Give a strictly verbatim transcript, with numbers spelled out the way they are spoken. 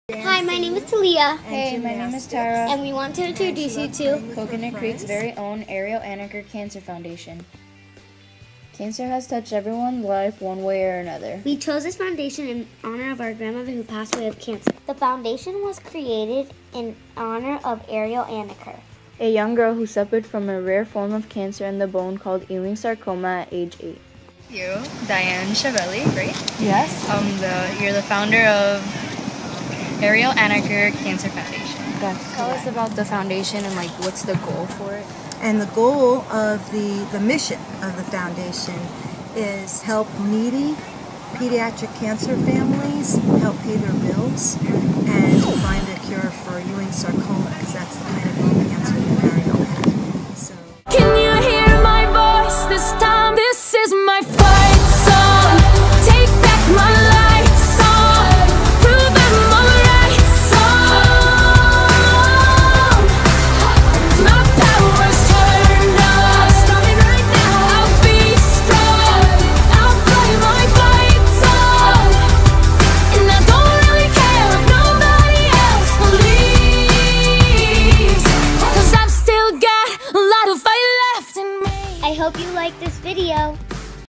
Hi, my name is Talia. Hey, my name is Tara. And we want to introduce you to Coconut Creek's very own Ariel Anaker Cancer Foundation. Cancer has touched everyone's life one way or another. We chose this foundation in honor of our grandmother who passed away of cancer. The foundation was created in honor of Ariel Anaker, a young girl who suffered from a rare form of cancer in the bone called Ewing sarcoma at age eight. You, Diane Chavelli, right? Yes. Um, the you're the founder of Ariel Anaker Cancer Foundation. That's Tell us about the foundation and like what's the goal for it. And the goal of the, the mission of the foundation is help needy pediatric cancer families, help pay their bills,